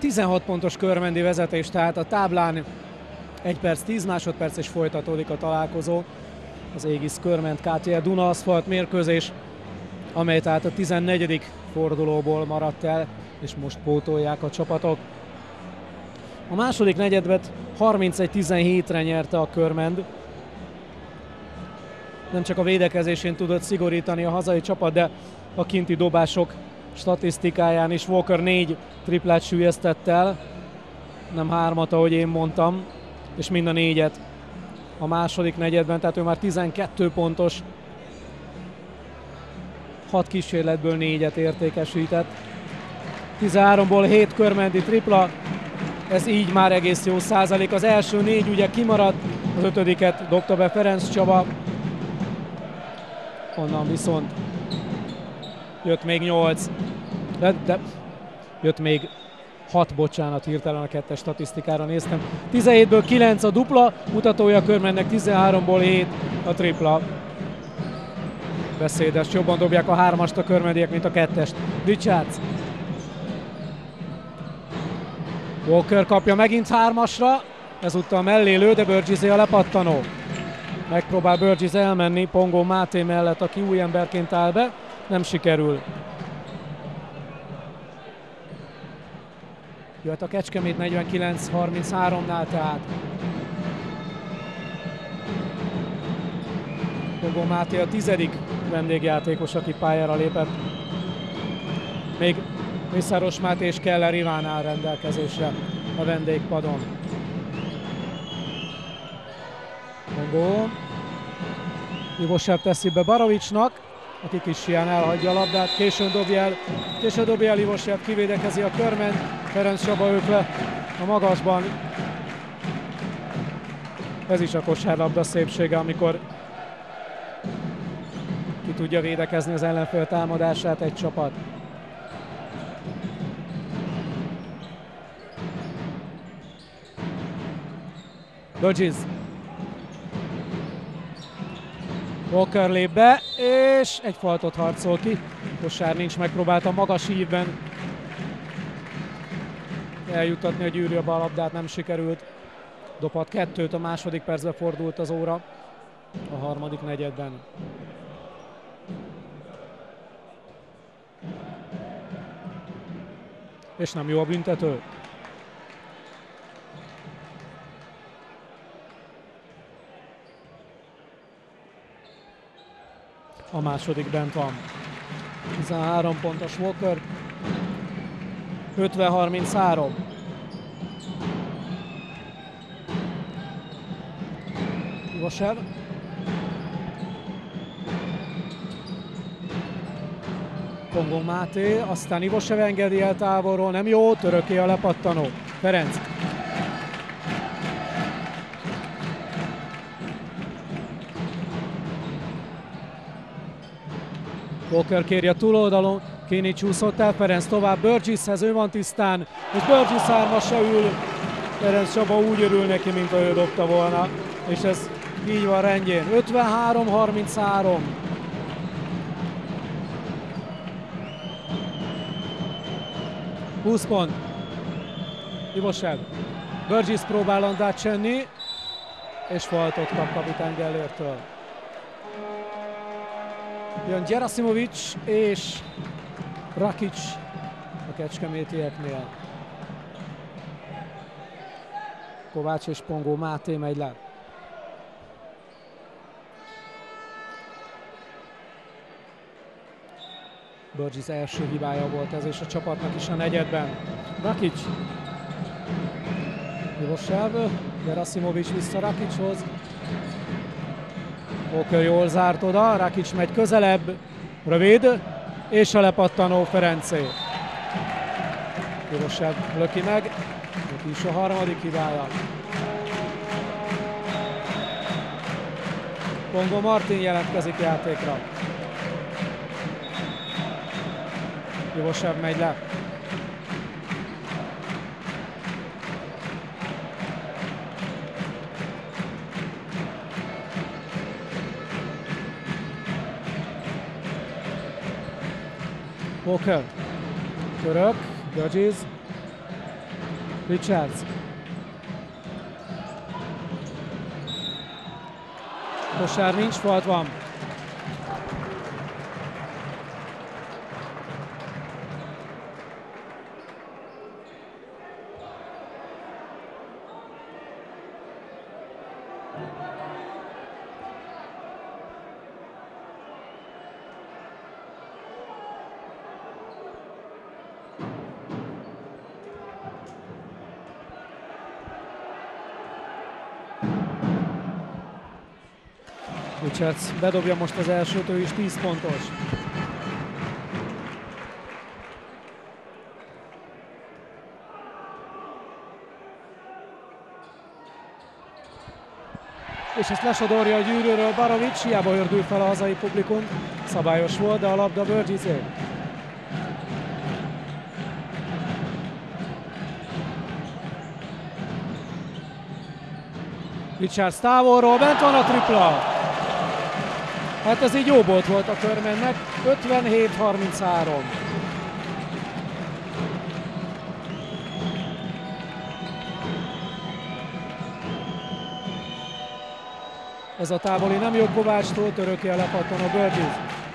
16 pontos körmendi vezetés, tehát a táblán 1 perc 10 másodperc és folytatódik a találkozó. Az Aegis Körment KTL Duna Aszfalt mérkőzés, amely tehát a 14. fordulóból maradt el, és most pótolják a csapatok. A második negyedbet 31-17-re nyerte a Körmend. Nem csak a védekezésén tudott szigorítani a hazai csapat, de a kinti dobások statisztikáján is. Walker 4 triplát süllyesztett el, nem 3-at, ahogy én mondtam, és mind a 4-et a második negyedben, tehát ő már 12 pontos, 6 kísérletből 4-et értékesített. 13-ból 7 körmendi tripla, ez így már egész jó százalék. Az első 4 ugye kimaradt, az 5-et dobta be Ferenc Csaba, onnan viszont jött még 8, de jött még 6, bocsánat, hirtelen a 2-es statisztikára néztem. 17-ből 9 a dupla, mutatója a Körmendnek, 13-ból 7 a tripla. Beszédes, jobban dobják a 3-ast a körmendiek, mint a 2-est. Richards. Walker kapja megint 3-asra, ezúttal mellé lő, de Burgessé a lepattanó. Megpróbál Burgess elmenni Pongó Máté mellett, aki új emberként áll be, nem sikerül. Jöhet a Kecskemét 49-33-nál tehát. Pongó Máté a 10. vendégjátékos, aki pályára lépett. Még Mészáros Máté és Keller Iván áll rendelkezésre a vendégpadon. Pongó. Ivosev teszi be Barovicsnak, aki kis hián elhagyja a labdát, későn dobja el Ivosev, kivédekezi a Körment, Ferenc Csaba ők le a magasban. Ez is a kosárlabda szépsége, amikor ki tudja védekezni az ellenfél támadását egy csapat. Burgess. Walker lép be, és egy faltot harcol ki. Kosár nincs, megpróbálta magas ívben eljuttatni a gyűrűbe a labdát, nem sikerült. Dobhat 2-t, a második percben fordult az óra a harmadik negyedben. És nem jó a büntető. A második bent van. 13 pontos Walker. 50-33. Ivosev. Pongó Máté, aztán Ivosev engedi el távolról, nem jó, Töröké a lepattanó. Ferenc. Walker kéri a túloldalon, Kéni csúszott el, Ferenc tovább Burgesshez, ő van tisztán, és Burgess 3-asra ül. Ferenc Csaba úgy örül neki, mint ő dobta volna, és ez így van rendjén. 53-33. Pont. Ivosev. Burgess próbál landát csenni, és faltot kap kapitán Gellértől. Jön Gerasimovic és Rakic a kecskemétieknél. Kovács és Pongó Máté megy le. Burgess első hibája volt ez, és a csapatnak is a negyedben. Rakic. Ivosev, Gerasimovic vissza Rakichoz. Walker jól zárt oda, Rakic megy közelebb, rövid, és a lepattanó Ferencé. Ivosev löki meg, löki is a harmadik hibája. Pongó Martin jelentkezik játékra. Ivosev megy le. Walker. Török. Burgess. Richards. Kosár nincs, falt van. Richards bedobja most az elsőt, ő is 10 pontos. És ezt lesodorja a gyűrűről Barovics, hiába ördül fel a hazai publikum. Szabályos volt, de a labda Burgessé. Richards távolról, bent van a tripla! Hát ez így jó volt a Körmennek, 57-33. Ez a távoli nem jó Kovácstól, töröki a lepattan a Burgess.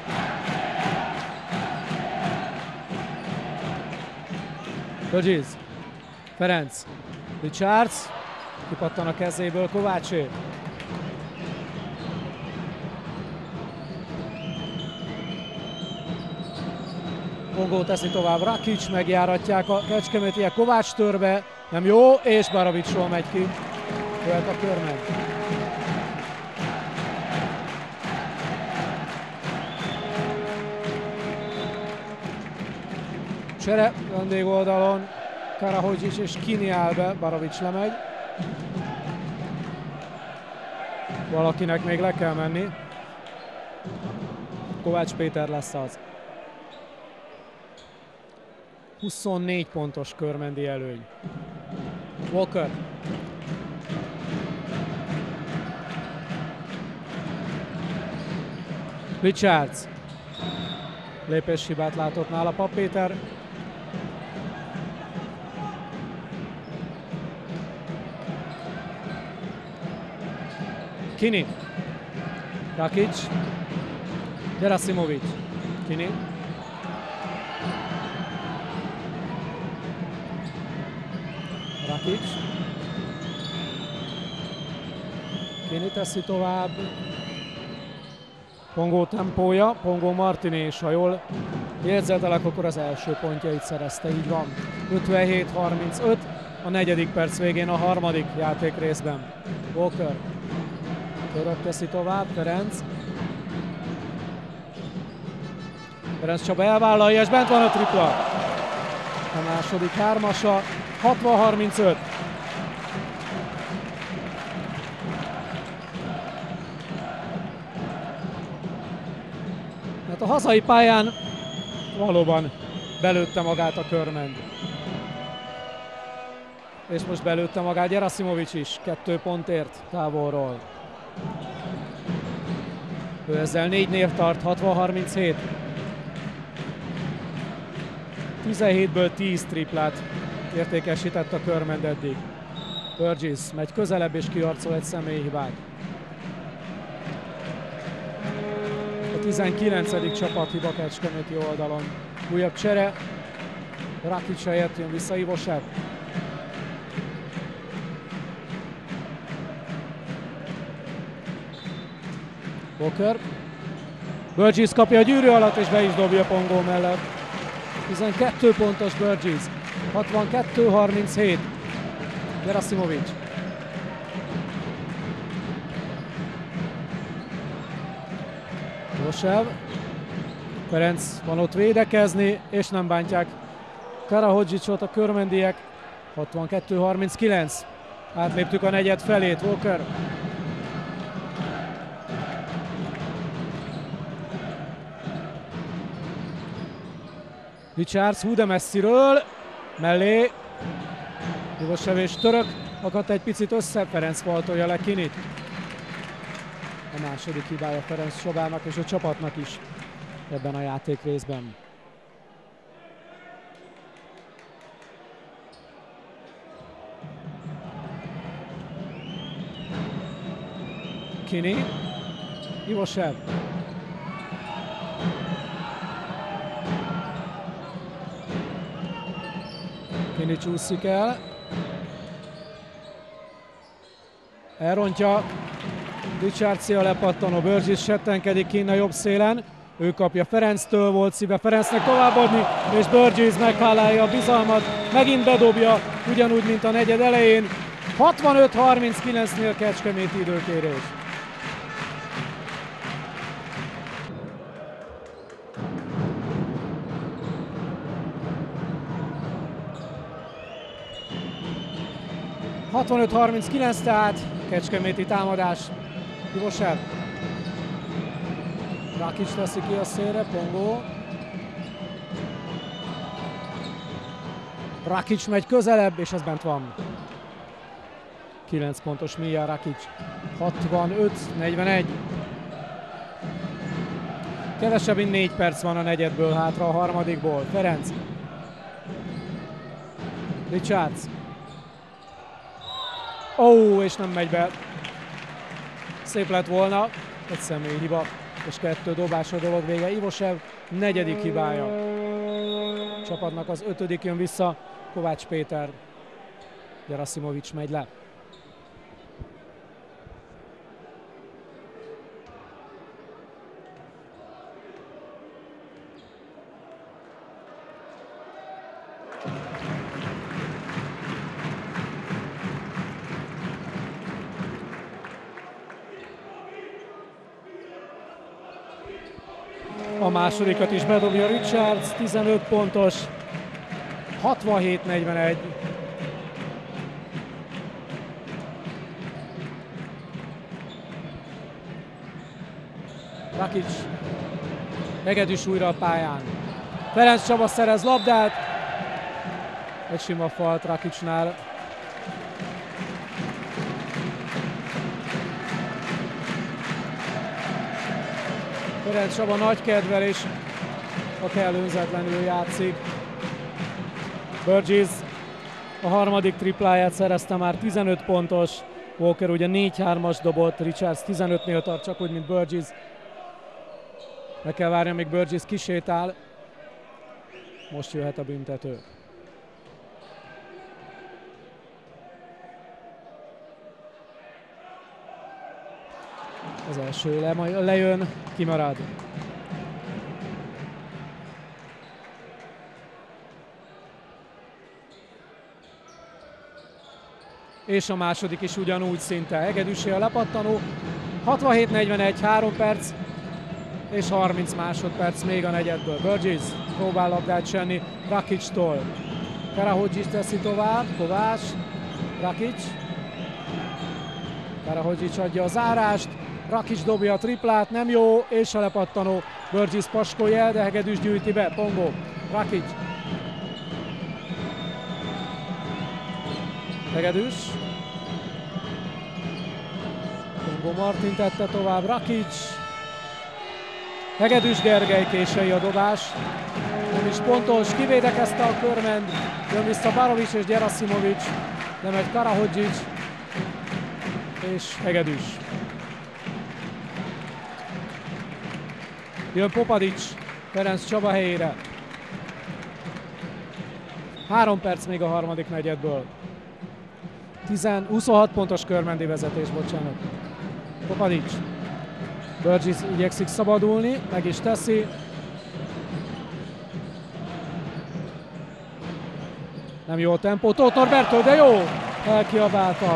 Burgess, Ferenc, Richards, kipattan a kezéből Kovácsé. Pongó teszi tovább, Rakic, megjáratják a kecskemétiek, Kovács törbe, nem jó, és Barovicsról megy ki. Jöhet a Körmen. Csere vendégoldalon, Karahodzsics és Kini áll be, Barovics lemegy. Valakinek még le kell menni. Kovács Péter lesz az. 24 pontos körmendi előny. Walker. Richards. Lépéshibát látott nála Papp Péter. Kini. Rakic. Gerasimovic. Kini. Rakic. Kini teszi tovább. Pongó tempója, Pongó Martini, és ha jól jegyzetelek, akkor az első pontjait szerezte, így van. 57-35, a 4. perc végén a 3. játékrészben. Walker. Török teszi tovább, Ferenc. Ferenc Csaba elvállalja, és bent van a tripla. A második hármasa, 60-35. Hát a hazai pályán valóban belőtte magát a Körmen. És most belőtte magát Gerasimovic is, 2 pontért távolról. Ő ezzel 4-nél tart, 60-37. 17-ből 10 triplát értékesített a Körmen eddig. Burgess megy közelebb és kiharcol egy személyhibát. A 19. csapathiba kecskeméti oldalon. Újabb csere. Rakic helyett jön vissza Ivosev. Walker. Burgess kapja a gyűrű alatt és be is dobja Pongó mellett. 12 pontos Burgess. 62-37. Gerasimovic. Ivosev. Ferenc van ott védekezni, és nem bántják Karahodzsicsot a körmendiek. 62-39. Átléptük a negyed felét. Walker. Richards hú de messziről, mellé, Ivosev és Török, akadt egy picit össze, Ferenc faltolja le Kinit. A második hibája Ferenc Csabának és a csapatnak is ebben a játékrészben. Kini. Ivosev. Kini csúszik el. Elrontja. Richardsia lepattanó. Burgess settenkedik kinn a jobb szélen. Ő kapja Ferenctől, volt szíve Ferencnek továbbadni, és Burgess meghálálja a bizalmat, megint bedobja, ugyanúgy, mint a negyed elején. 65-39-nél kecskeméti időkérés. Tehát kecskeméti támadás. Ivosev. Rakic teszi ki a szélre, Pongó. Rakic megy közelebb, és ez bent van. 9 pontos Miljan Rakic. 65-41. Kevesebb, mint 4 perc van a negyedből hátra, a harmadikból. Ferenc. Richards. És nem megy be. Szép lett volna. Egy személyi hiba. És 2 dobás a dolog vége. Ivosev negyedik hibája. Csapatnak az 5. jön vissza. Kovács Péter. Gerasimovics megy le. A másodikat is bedobja Richards, 15 pontos, 67-41. Rakic, Hegedűs újra a pályán. Ferenc Csaba szerez labdát, egy sima falt Rakicnál. Ferenc Csaba nagy kedvelés, a kell önzetlenül játszik. Burgess a harmadik tripláját szerezte már, 15 pontos. Walker ugye 4-3-as dobott, Richards 15-nél tart, csak úgy, mint Burgess. Meg kell várni, amíg Burgess kisétál. Most jöhet a büntető. Az első lejön, kimarad. És a második is ugyanúgy szinte. Hegedűsé a lepattanó. 67-41, 3 perc és 30 másodperc még a negyedből. Burgess próbál labdát csenni Rakictól. Karahodzsics teszi tovább, Kovács, Rakic. Karahodzsics adja a zárást. Rakic dobja a triplát, nem jó, és a lepattanó. Burgess paskolja el, de Hegedűs gyűjti be. Pongó, Rakic. Hegedűs. Pongó Martin tette tovább, Rakic. Hegedűs Gergely késői a dobás. Nem is pontos, kivédekezte a Körmend. Jön vissza Barovics és Gerasimovics. Nem egy Karahodzsics. És Hegedűs. Jön Popadics, Ferenc Csaba helyére. 3 perc még a harmadik negyedből. 26 pontos körmendi vezetés, bocsánat. Popadics. Burgess igyekszik szabadulni, meg is teszi. Nem jó a tempó, Tóth Norberttől, de jó! Elkiabáltam.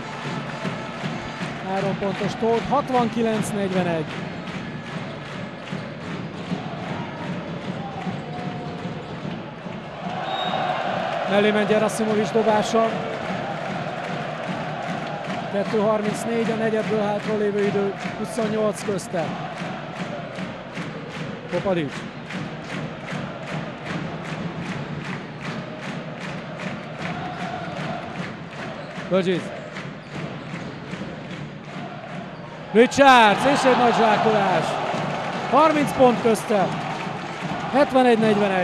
3 pontos Tóth, 69-41. Mellé ment Gerasimovics dobása. 2.34 a negyedből hátra lévő idő, 28 közte. Popadics. Burgess. Richards, és egy nagy zsákolás. 30 pont közte. 71-41.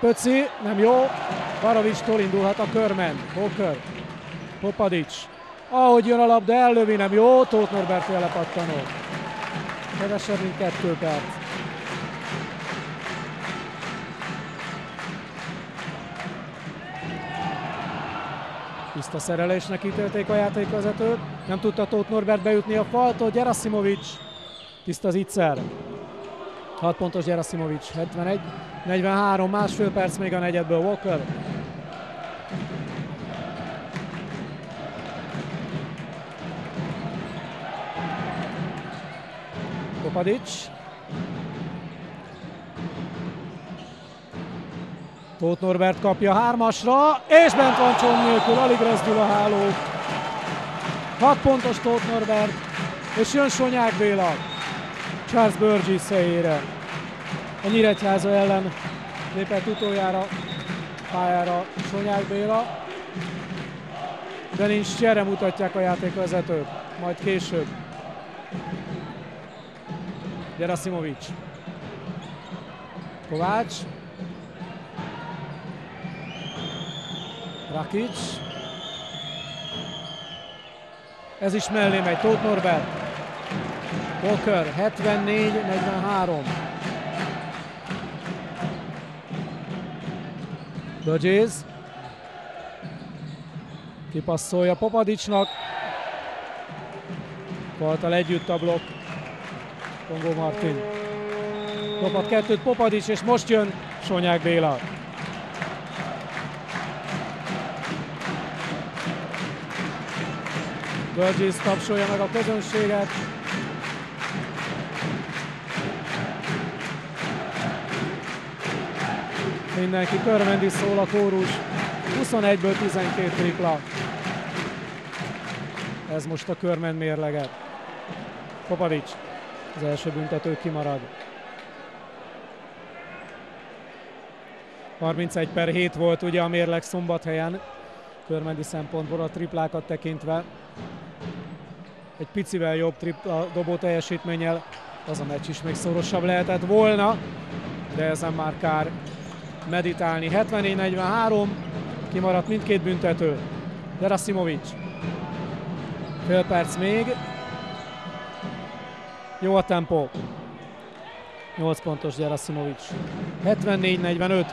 Pöci, nem jó. Varovics-tól indulhat a Körmen. Walker. Popadics. Ahogy jön a labda, ellövi, nem jó. Tóth Norbert lepattanó. Kevesebb, mint 2 perc. Tiszta szerelésnek ítélték a játékvezetőt. Nem tudta Tóth Norbert bejutni a faltól. Gerasimovics. Tiszta zicser. 6 pontos Gerasimovics. 71-43, másfél perc még a negyedből. Walker. Popadics. Tóth Norbert kapja 3-asra, és bent van csont nélkül, alig rezdül a háló. 6 pontos Tóth Norbert, és jön Sonyák Béla Charles Burgess helyére. A Nyíregyháza ellen lépett utoljára pályára Sonyák Béla, de nincs csere, mutatják a játékvezetők, majd később. Gerasimovics. Kovács. Rakic. Ez is mellé megy, Tóth Norbert. Walker, 74-43. Burgess. Kipasszolja Popadicsnak. Faltal együtt a blokk. Kongó Martin. Dobat 2-t Popadics, és most jön Sonyák Béla. Burgess tapsolja meg a közönséget. Mindenki körmendi, szól a kórus. 21-ből 12 tripla. Ez most a Körmend mérlege. Popadics. Az első büntető kimarad. 31/7 volt ugye a mérleg Szombathelyen. Körmendi szempontból a triplákat tekintve. Egy picivel jobb tripla dobó teljesítménnyel az a meccs is még szorosabb lehetett volna, de ezen már kár meditálni. 74-43, kimaradt mindkét büntető. Gerasimovics. Fél perc még. Jó a tempó. 8 pontos Gerasimovics. 74-45.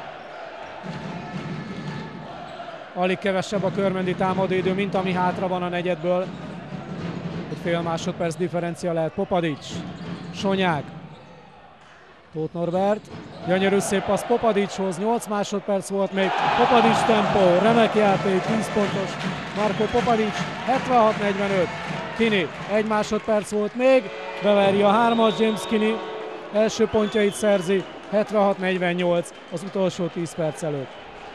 Alig kevesebb a körmendi támadóidő, mint ami hátra van a negyedből. Egy fél másodperc differencia lehet. Popadics. Sonyák. Tóth Norbert. Gyönyörű szép passz Popadicshoz. 8 másodperc volt még. Popadics tempó. Remek játék. 10 pontos. Marko Popadics. 76-45. Kinney. 1 másodperc volt még. Beveri a 3-as James Kinney. Első pontjait szerzi. 76-48 az utolsó 10 perc előtt.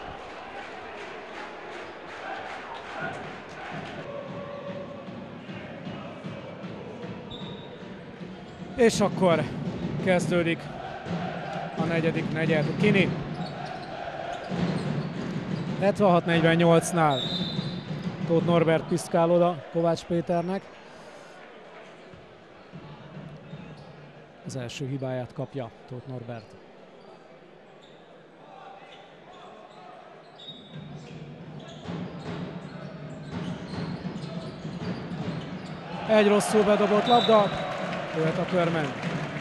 És akkor kezdődik a negyedik negyed. Kinney 76-48-nál. Tóth Norbert piszkál oda Kovács Péternek. Az első hibáját kapja Tóth Norbert. Egy rosszul bedobott labda, jöhet a Körmend.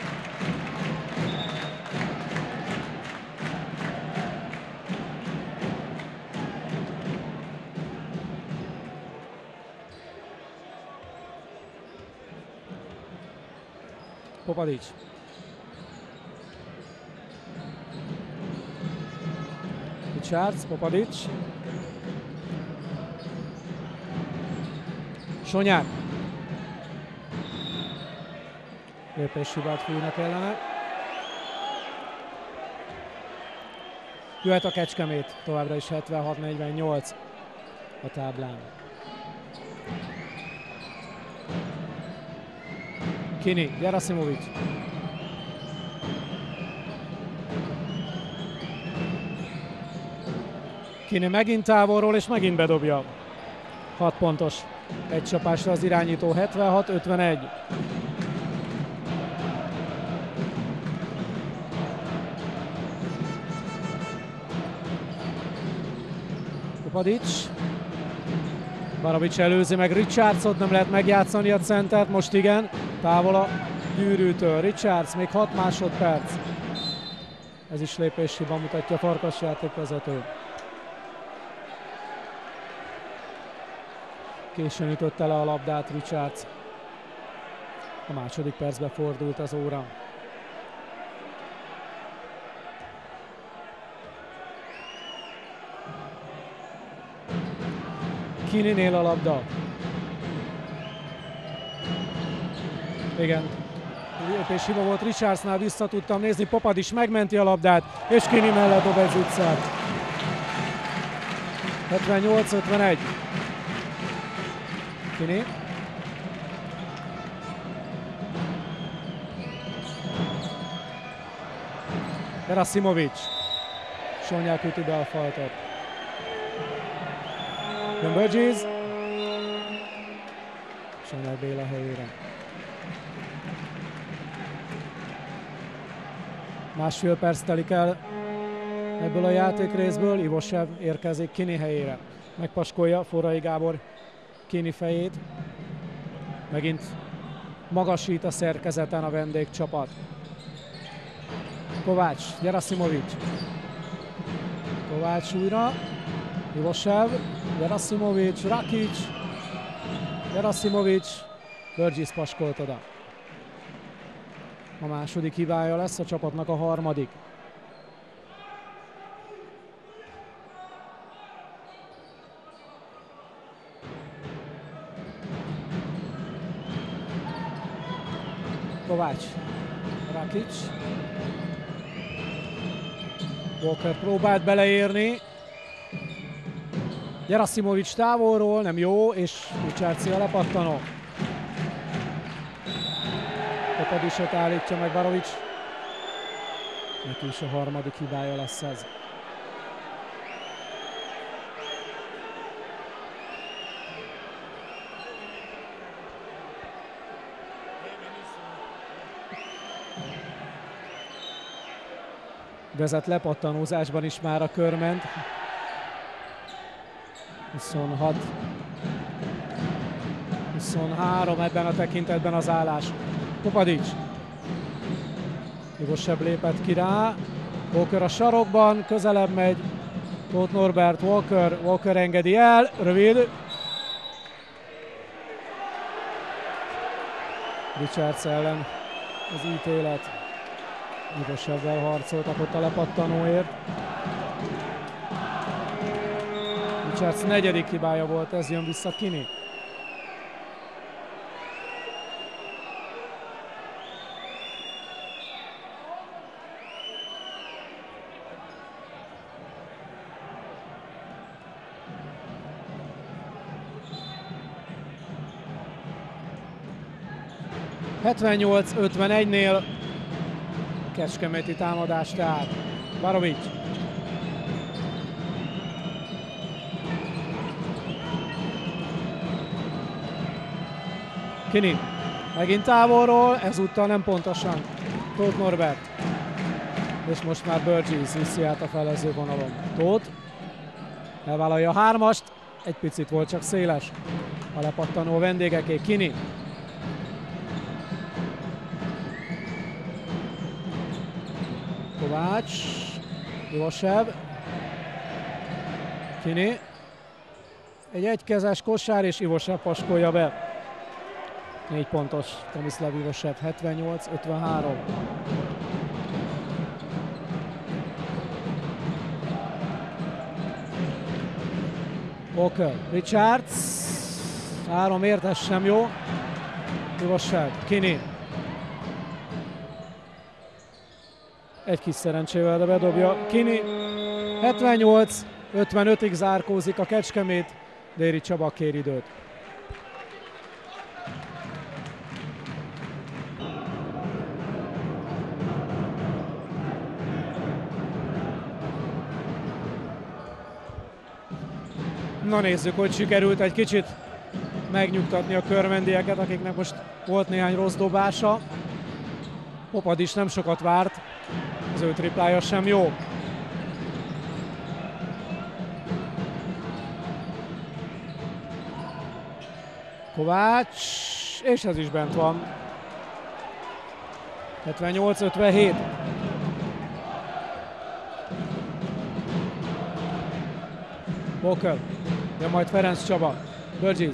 Popadics. Richards, Popadics. Sonyák. Lépéshibát fújnak ellene. Jöhet a Kecskemét, továbbra is 76-48 a táblán. Kinney, Gerasimovics. Kinney megint távolról, és megint bedobja. 6 pontos. Egy csapásra az irányító, 76-51. Popadics. Barabics előzi meg Richardsot, nem lehet megjátszani a centert, most igen, távol a gyűrűtől. Richards, még 6 másodperc. Ez is lépéshiba, mutatja a Farkas játékvezető. Későn ütötte le a labdát Richards. A második percbe fordult az óra. Kininél a labda. Igen. Lépés hiba volt Richardsnál, vissza tudtam nézni. Popadics megmenti a labdát, és Kini mellett dob egy zicert. 78-51. Kini. Gerasimovic. Sonyák üti be a faltot. Jön Burgess. Sonyák Béla helyére. Másfél perc telik el ebből a játékrészből. Ivosev érkezik Kini helyére. Megpaskolja Forrai Gábor Kini fejét. Megint magasít a szerkezeten a vendégcsapat. Kovács, Gerasimovic. Kovács újra. Ivosev, Gerasimovic, Rakic. Gerasimovic. Burgess paskolt oda. A második hibája lesz, a csapatnak a harmadik. Kovács, Rakic. Walker próbált beleérni. Gerasimovic távolról, nem jó, és Richardsia lepattanó. Popadicsot állítja meg Barovics. Neki is a harmadik hibája lesz ez. Vezet lepattanózásban is már a Körment. 26-23 ebben a tekintetben az állás. Popadics. Ivosev lépett ki rá. Walker a sarokban, közelebb megy. Tóth Norbert, Walker engedi el, rövid. Richards ellen az ítélet. Ivosevvel harcoltak ott a lepattanóért. Richards negyedik hibája volt, ez jön vissza Kini. ...78-51-nél kecskeméti támadás tehát. Barovics. Kini. Megint távolról, ezúttal nem pontosan. Tóth Norbert. És most már Burgess viszi át a felező vonalon. Tóth. Elvállalja a hármast. Egy picit volt csak széles. A lepattanó vendégeké. Kini. Kovács, Ivosev, Kini, egy egykezes kosár és Ivosev paskolja be. 4 pontos Tomislav Ivosev, 78-53. Walker, Richards, 3 értes sem jó. Ivosev, Kini. Egy kis szerencsével, de bedobja Kini. 78-55-ig zárkózik a Kecskemét. Déri Csaba kér időt. Na nézzük, hogy sikerült egy kicsit megnyugtatni a körmendieket, akiknek most volt néhány rossz dobása. Popadics nem sokat várt. Az ő triplája sem jó. Kovács, és ez is bent van. 78-57. Walker, jön majd Ferenc Csaba, Burgess,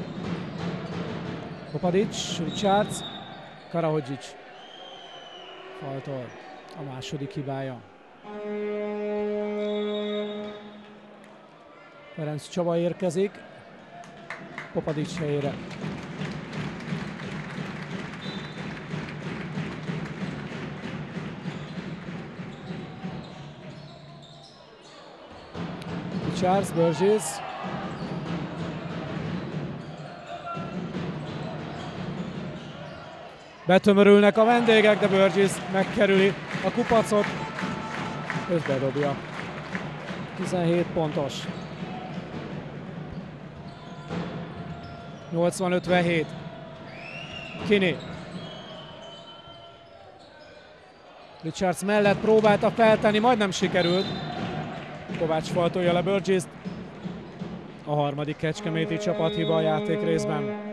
Popadics, Richards, Karahodzic. Faltól a második hibája. Ferenc Csaba érkezik Popadics helyére. Richards, Burgess. Betömörülnek a vendégek, de Burgess megkerüli a kupacot, és bedobja. 17 pontos. 80-57. Kinney. Richards mellett próbálta feltenni, majdnem sikerült. Kovács faltolja le Burgess-t. A harmadik kecskeméti csapathiba a játék részben.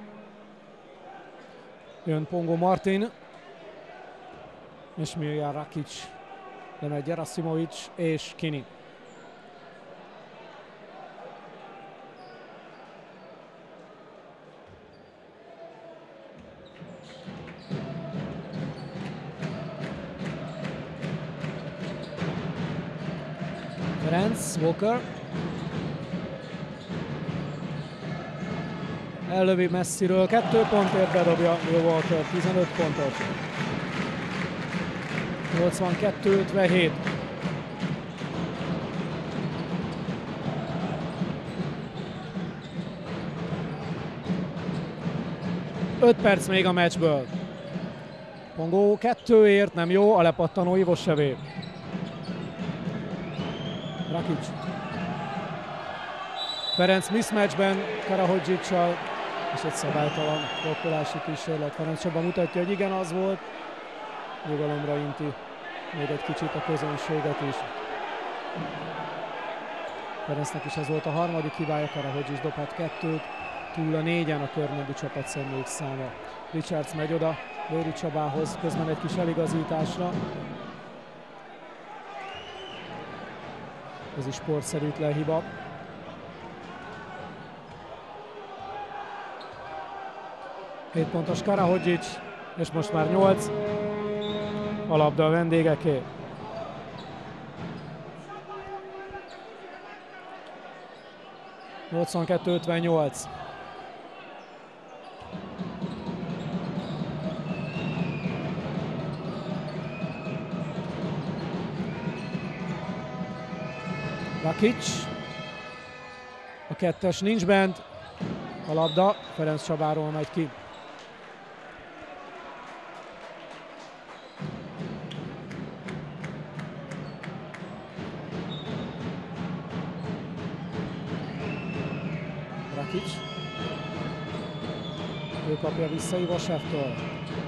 Jön Pongo Martin, és Miljan Rakic, lemegy Gerasimovic és Kinney. Ferenc, Walker. Ellövi messziről, 2 pontért bedobja Will Walker, 15 pontos. 82-57. Öt perc még a meccsből. Pongo 2-ért, nem jó, a lepattanó Ivosevé. Rakic. Ferenc mismatchben Karahodzic-sal, és egy szabálytalan blokkolási kísérlet. Ferenc Csaba mutatja, hogy igen, az volt. Nyugalomra inti még egy kicsit a közönséget is. Ferencnek is ez volt a harmadik hibája, Karahodzic dobhat 2-t, túl a 4-en a körmendi csapat személyik száma. Richards megy oda Lőri Csabához, közben egy kis eligazításra. Ez is sportszerűtlen hiba. Hét pontos Karahodzic, és most már 8. A labda a vendégeké. ...82-58. Rakic. A kettes nincs bent. A labda Ferenc Csabáról megy ki. Rakic. Ő kapja vissza Ivosevtől.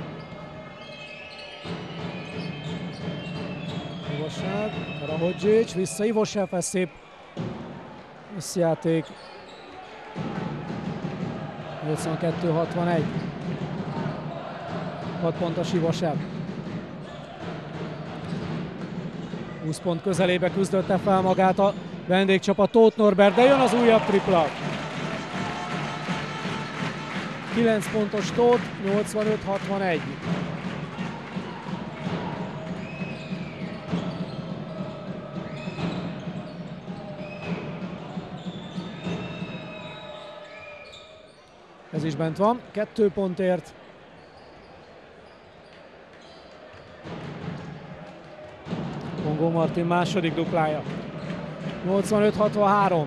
Ivosev, Karahodzic, vissza Ivosev, ez szép összjáték. 82-61. 6 pontos Ivosev. 20 pont közelébe küzdötte fel magát a vendégcsapat, Tóth Norbert, de jön az újabb tripla. 9 pontos Tóth, 85-61. Ez is bent van, 2 pontért. Pongo Martin második duplája. 85-63.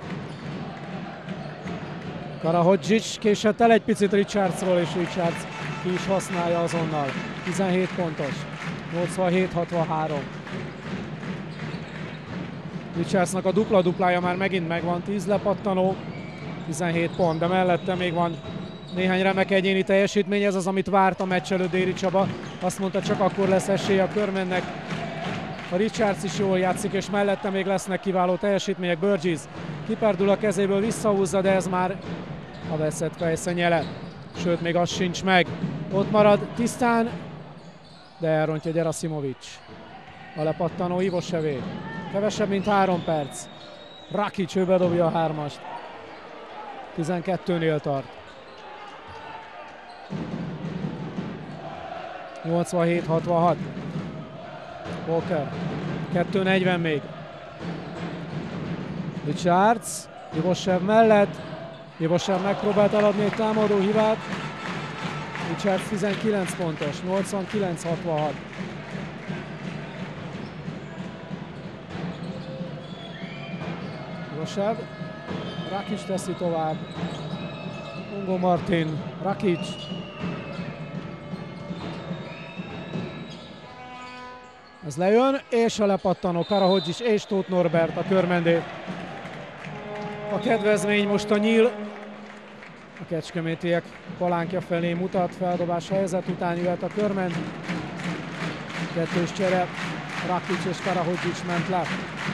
Karahodzic késett el egy picit Richardsról, és Richards ki is használja azonnal. 17 pontos. 87-63. Richardsnak a dupla-duplája már megint megvan, 10 lepattanó, 17 pont, de mellette még van néhány remek egyéni teljesítmény, ez az, amit várt a meccs előtt Déri Csaba. Azt mondta, csak akkor lesz esélye a Körmennek, a Richards is jól játszik, és mellette még lesznek kiváló teljesítmények. Burgess kiperdül a kezéből, visszahúzza, de ez már a veszett fejszennyele. Sőt, még az sincs meg. Ott marad tisztán, de elrontja Gerasimovic. A lepattanó Ivosevé. Kevesebb, mint 3 perc. Rakic, ő bedobja a 3-ast. 12-nél tart. 87-66. Walker. 2:40 még. Richards. Ivosev mellett. Ivosev megpróbált eladni egy támadó hibát. Richards 19 pontos. 89-66. Ivosev. Rakic teszi tovább. Ungo Martin. Rakic. Ez lejön, és a lepattanó Karahodzsics és Tóth Norbert a körmendé. A kedvezmény most a nyíl. A kecskemétiek palánkja felé mutat, feldobás helyzet után jöhet a körmend. Kettős csere, Rakic és Karahodzsics ment le.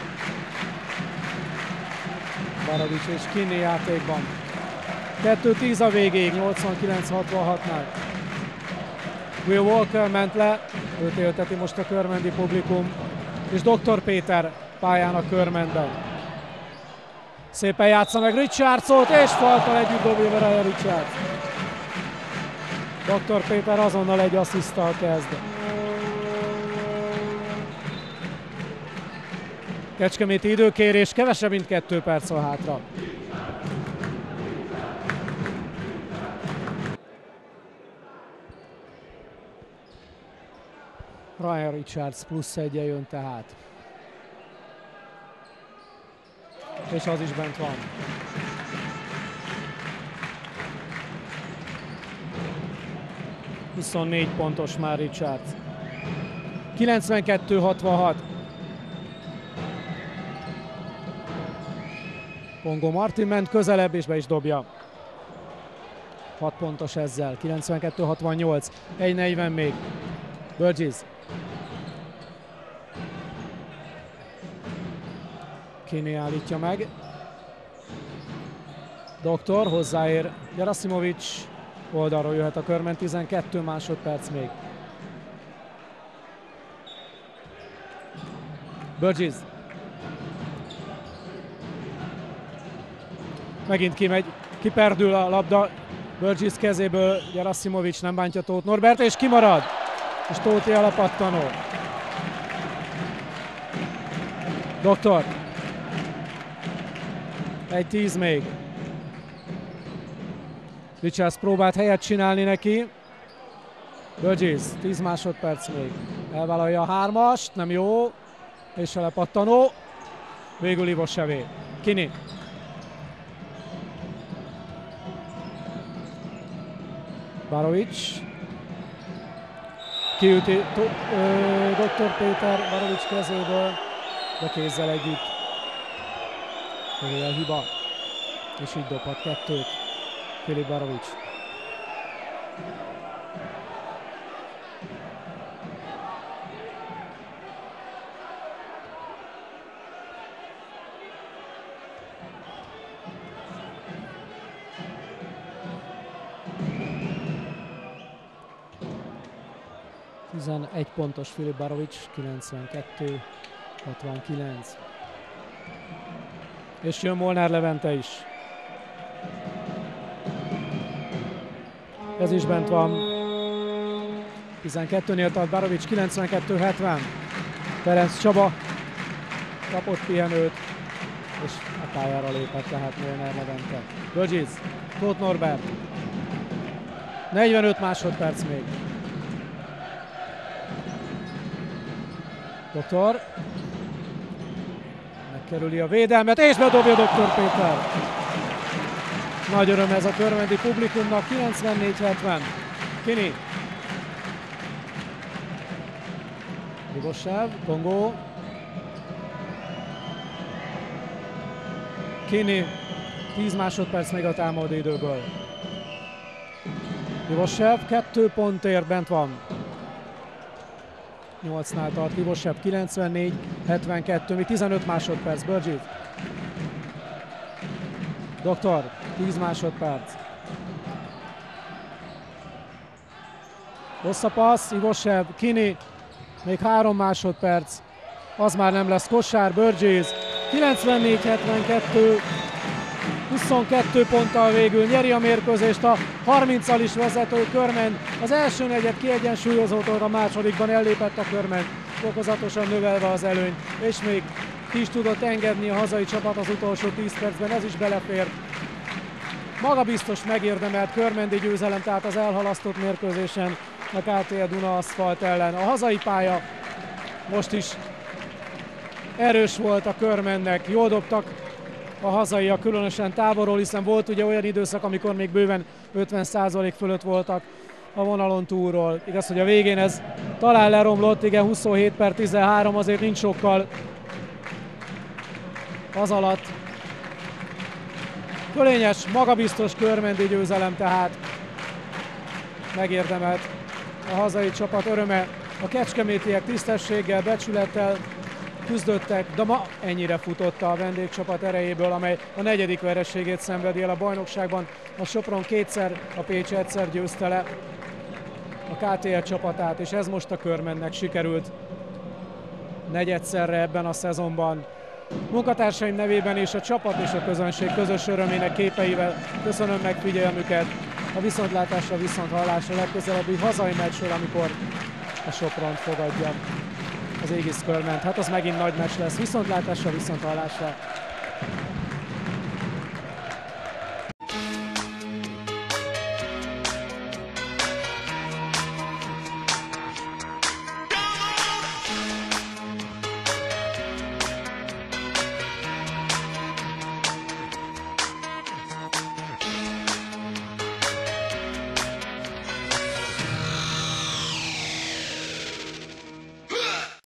Baravics és Kinni játékban. 2:10 a végéig, 89-66-nál. Will Walker ment le, őt élteti most a körmendi publikum, és Dr. Péter pályán a körmendben. Szépen játsza meg Richardsot, és faltal együtt dobja be Ryan Richards. Dr. Péter azonnal egy assziszttal kezd. Kecskeméti időkérés, kevesebb, mint 2 perc a hátra. Ryan Richards +1 jön tehát. És az is bent van. ...24 pontos már Richards. 92-66. Ungo Martin ment közelebb, és be is dobja. 6 pontos ezzel. 92-68. 1:40 még. Burgess. Kinni állítja meg. Doktor hozzáér Gerasimovic. Oldalról jöhet a körment, 12 másodperc még. Burgess. Megint kimegy, kiperdül a labda Burgess kezéből, Gerasimovic nem bántja Tóth Norbert, és kimarad. És Tóthi a lepattanó. Doktor. 1:10 még. Richards próbált helyet csinálni neki. Burgess, 10 másodperc még. Elvállalja a 3-ast, nem jó. És a lepattanó. Végül Ivosevé. Kinni. Barovics. Kiüti Dr. Péter Barovics kezéből, de kézzel együtt. A hiba. És így dobhat 2-t. Filip Barovics. Egy pontos Filip Barovics, 92-69. És jön Molnár Levente is. Ez is bent van. 12-nél tart Barovics, 92-70. Ferenc Csaba kapott pihenőt, és a pályára lépett tehát Molnár Levente. Burgess, Tóth Norbert. 45 másodperc még. Doktor. Megkerüli a védelmet, és bedobja Dr. Péter. Nagy öröm ez a körmendi publikumnak, 94-70. Kinni. Ivosev, Kongo. Kinni. 10 másodperc még a támadó időből. Ivosev 2 pontért bent van. 8-nál tart Ivosev, 94-72, még 15 másodperc, Burgess. Doktor, 10 másodperc. Hosszapassz, Ivosev, Kini, még 3 másodperc, az már nem lesz kosár, Burgess 94-72, 22 ponttal végül nyeri a mérkőzést, a 30-al is vezető Körmend. Az első negyed kiegyensúlyozódott, a másodikban ellépett a Körmend, fokozatosan növelve az előnyt, és még ki is tudott engedni a hazai csapat az utolsó 10 percben, ez is belefért. Magabiztos megérdemelt körmendi győzelem, tehát az elhalasztott mérkőzésen a KTL Duna Aszfalt ellen. A hazai pálya most is erős volt a Körmendnek, jól dobtak a hazaiak, különösen távolról, hiszen volt ugye olyan időszak, amikor még bőven 50% fölött voltak a vonalon túlról. Igaz, hogy a végén ez talán leromlott, igen, 27/13, azért nincs sokkal az alatt. Fölényes, magabiztos körmendi győzelem, tehát megérdemelt a hazai csapat, öröme. A kecskemétiek tisztességgel, becsülettel küzdöttek, de ma ennyire futott a vendégcsapat erejéből, amely a 4. vereségét szenvedi el a bajnokságban. A Sopron 2-szer, a Pécs 1-szer győzte le a KTL csapatát, és ez most a Körmendnek sikerült negyedszerre ebben a szezonban. Munkatársaim nevében és a csapat és a közönség közös örömének képeivel köszönöm megfigyelmüket. A viszontlátásra, viszonthallásra legközelebbi hazai meccsről, amikor a Sopront fogadja az Aegis Körment. Hát az megint nagy meccs lesz. Viszontlátásra, viszonthallásra.